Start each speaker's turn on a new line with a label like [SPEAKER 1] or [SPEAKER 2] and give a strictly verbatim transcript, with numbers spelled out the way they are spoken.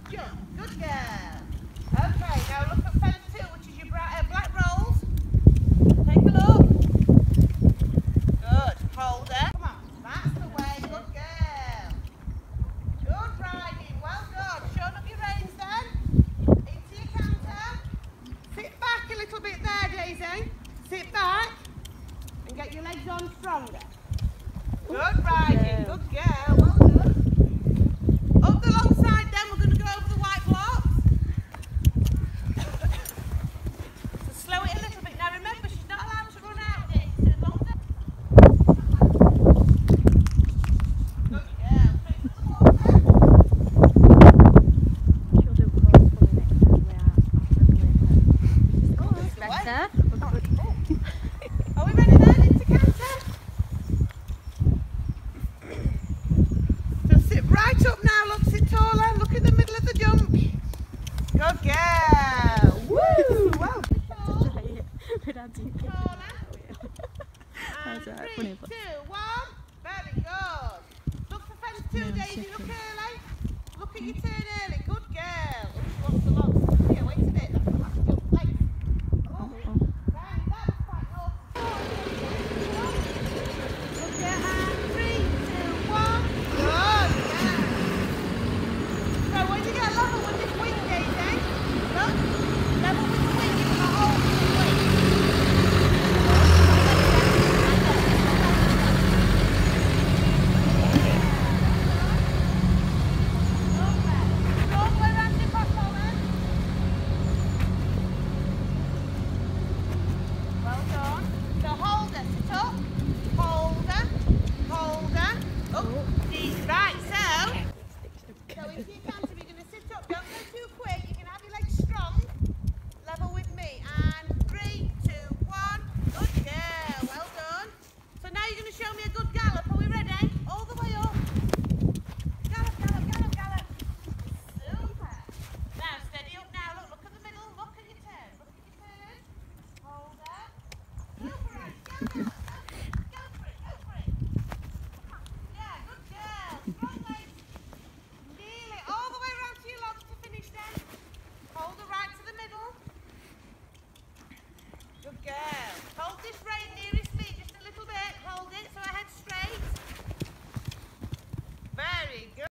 [SPEAKER 1] jump. Good girl. Okay, now look at fence two, which is your bra uh, black rolls. Take a look. Good. Hold her. Come on. That's the way. Good girl. Good riding. Well done. Showing up your reins then. Into your canter. Sit back a little bit there, Daisy. Sit back and get your legs on stronger. Good riding. Good girl. Well done. Up the long side then, we're going to go over the white blocks. So slow it a little bit. Now remember, she's not allowed to run out. It's as long as... Good girl.
[SPEAKER 2] She'll do close pulling next time we are after the better.
[SPEAKER 1] Are we ready then into canter? So sit right up now, look, sit taller, look in the middle of the jump. Good girl. Woo! Well, taller. And three, two, one. Very good. Look for fence two, Daisy, look early. Look at your turn early. Good girl. Oh, she wants the logs. Here, wait a bit. That's the last jump. Legs. Oh, right, that was quite naughty. Look at her. Three, two, one. Good girl. So when you get level with this wing, Daisy, look, level with the wing, you're going to hold the wing. Well done. So hold her, sit up, hold her, hold her. Oh, she's right, so. So into your canter, you're going to sit up, don't go too quick, you can have your legs strong, level with me, and three, two, one, good girl, well done. So now you're going to show me a good gallop, are we ready? All the way up. Gallop, gallop, gallop, gallop. Super. Now steady up now, look, look at the middle, look at your turn, look at your turn. Hold her. Super, right, gallop.